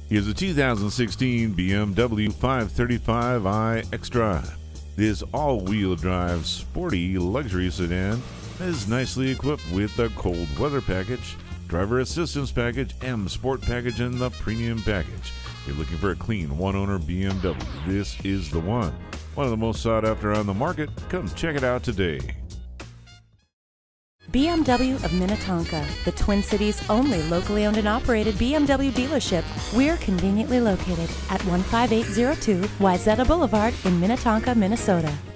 Here's a 2016 BMW 535i xDrive. This all-wheel drive sporty luxury sedan is nicely equipped with the cold weather package, driver assistance package, M Sport package, and the premium package. If you're looking for a clean one-owner BMW, this is the one. One of the most sought after on the market. Come check it out today. BMW of Minnetonka, the Twin Cities' only locally owned and operated BMW dealership. We're conveniently located at 15802 Wayzata Boulevard in Minnetonka, Minnesota.